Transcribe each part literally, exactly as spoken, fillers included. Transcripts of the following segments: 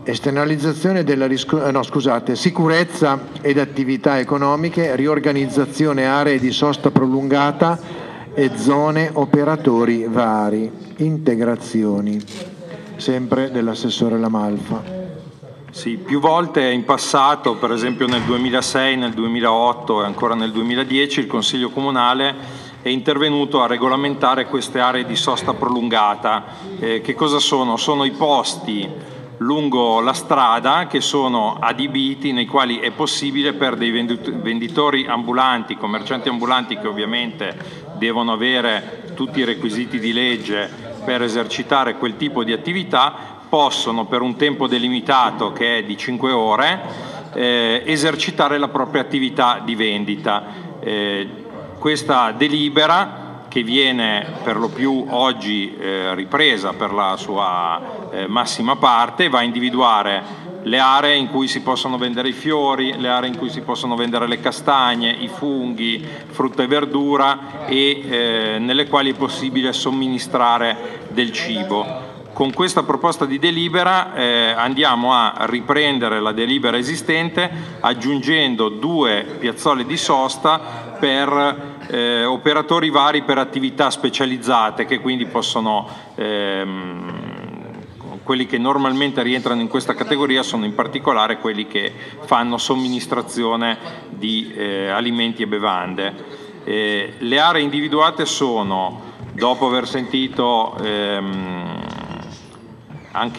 esternalizzazione della risco- no, scusate, sicurezza ed attività economiche, riorganizzazione aree di sosta prolungata e zone operatori vari, integrazioni, sempre dell'assessore Lamalfa. Sì, più volte in passato, per esempio nel duemilasei, nel duemilaotto e ancora nel duemiladieci, il Consiglio Comunale è intervenuto a regolamentare queste aree di sosta prolungata. Eh, che cosa sono? Sono i posti lungo la strada che sono adibiti, nei quali è possibile per dei venditori ambulanti, commercianti ambulanti che ovviamente devono avere tutti i requisiti di legge per esercitare quel tipo di attività, possono per un tempo delimitato che è di cinque ore eh, esercitare la propria attività di vendita. Eh, questa delibera, che viene per lo più oggi eh, ripresa per la sua eh, massima parte, va a individuare le aree in cui si possono vendere i fiori, le aree in cui si possono vendere le castagne, i funghi, frutta e verdura e eh, nelle quali è possibile somministrare del cibo. Con questa proposta di delibera eh, andiamo a riprendere la delibera esistente aggiungendo due piazzole di sosta per eh, operatori vari per attività specializzate, che quindi possono, ehm, quelli che normalmente rientrano in questa categoria sono in particolare quelli che fanno somministrazione di eh, alimenti e bevande. Eh, le aree individuate sono, dopo aver sentito ehm, anche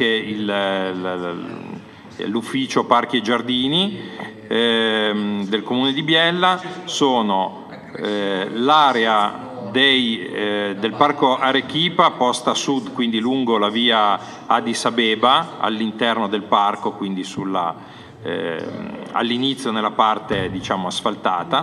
il, l'ufficio Parchi e Giardini ehm, del Comune di Biella, sono eh, l'area dei, eh, del Parco Arequipa posta a sud, quindi lungo la via Addis Abeba, all'interno del parco, quindi sulla, eh, all'inizio nella parte diciamo asfaltata,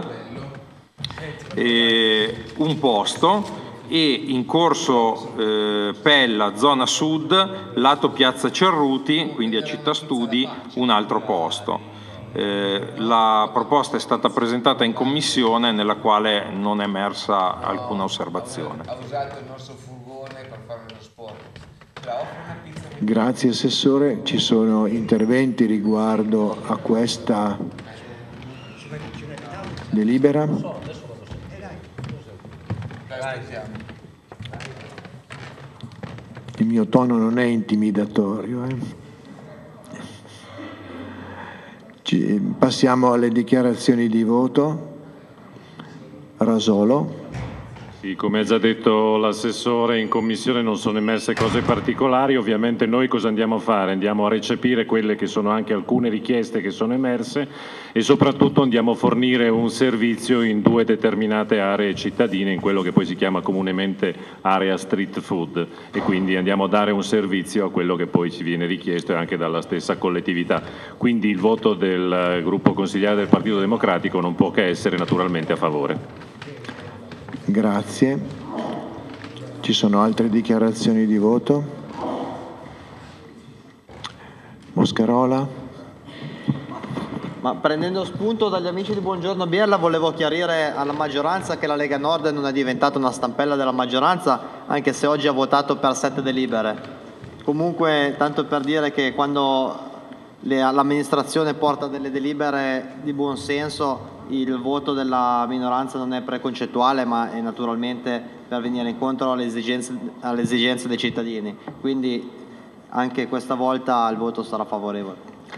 e un posto, e in corso eh, Pella, zona sud, lato piazza Cerruti, quindi a Città Studi, un altro posto. Eh, la proposta è stata presentata in commissione, nella quale non è emersa alcuna osservazione. Ha usato il nostro furgone per fare lo sport. Grazie Assessore. Ci sono interventi riguardo a questa delibera? Il mio tono non è intimidatorio. Eh. Ci, passiamo alle dichiarazioni di voto. Rasolo. Sì, come ha già detto l'assessore, in commissione non sono emerse cose particolari. Ovviamente noi cosa andiamo a fare? Andiamo a recepire quelle che sono anche alcune richieste che sono emerse e soprattutto andiamo a fornire un servizio in due determinate aree cittadine, in quello che poi si chiama comunemente area street food, e quindi andiamo a dare un servizio a quello che poi ci viene richiesto anche dalla stessa collettività. Quindi il voto del gruppo consigliare del Partito Democratico non può che essere naturalmente a favore. Grazie. Ci sono altre dichiarazioni di voto? Moscarola. Ma prendendo spunto dagli amici di Buongiorno Biella, volevo chiarire alla maggioranza che la Lega Nord non è diventata una stampella della maggioranza, anche se oggi ha votato per sette delibere. Comunque, tanto per dire che quando l'amministrazione porta delle delibere di buon senso, il voto della minoranza non è preconcettuale, ma è naturalmente per venire incontro alle esigenze, alle esigenze dei cittadini. Quindi anche questa volta il voto sarà favorevole.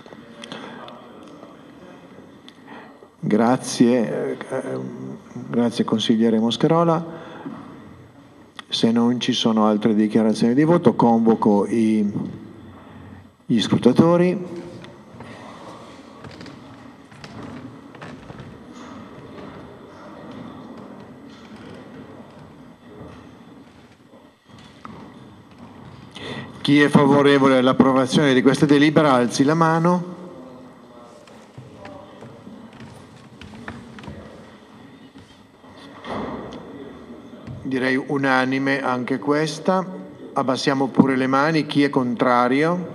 Grazie, grazie consigliere Moscarola. Se non ci sono altre dichiarazioni di voto, convoco i, gli scrutatori. Chi è favorevole all'approvazione di questa delibera alzi la mano. Direi unanime anche questa. Abbassiamo pure le mani. Chi è contrario?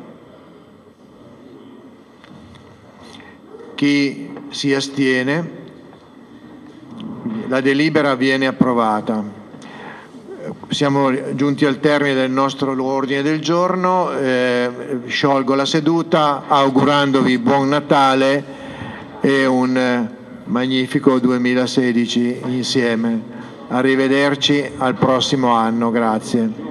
Chi si astiene? La delibera viene approvata. siamo giunti al termine del nostro ordine del giorno, eh, sciolgo la seduta augurandovi buon Natale e un magnifico duemilasedici insieme. Arrivederci al prossimo anno, grazie.